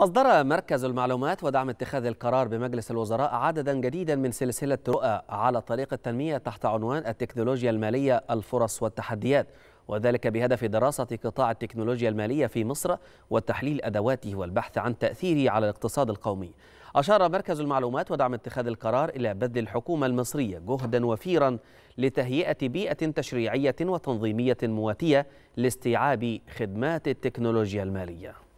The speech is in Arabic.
أصدر مركز المعلومات ودعم اتخاذ القرار بمجلس الوزراء عددا جديدا من سلسلة رؤى على طريق التنمية تحت عنوان التكنولوجيا المالية الفرص والتحديات، وذلك بهدف دراسة قطاع التكنولوجيا المالية في مصر وتحليل أدواته والبحث عن تأثيره على الاقتصاد القومي. أشار مركز المعلومات ودعم اتخاذ القرار إلى بذل الحكومة المصرية جهدا وفيرا لتهيئة بيئة تشريعية وتنظيمية مواتية لاستيعاب خدمات التكنولوجيا المالية.